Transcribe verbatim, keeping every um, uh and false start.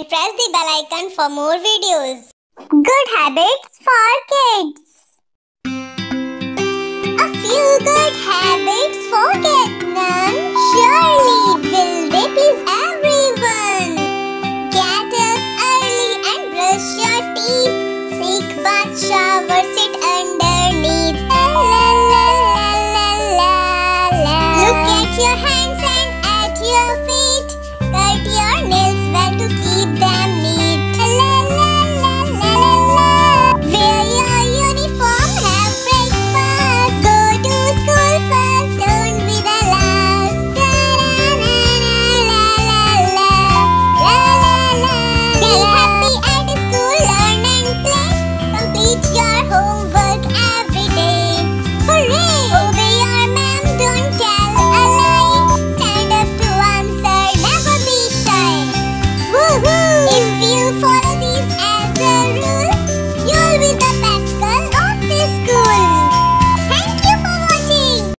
and press the bell icon for more videos. Good habits for kids. A few good habits for get none. Surely will they please everyone. Get up early and brush your teeth. Take bath, shower, sit underneath. La, la, la, la, la, la. Look at your hands and at your face.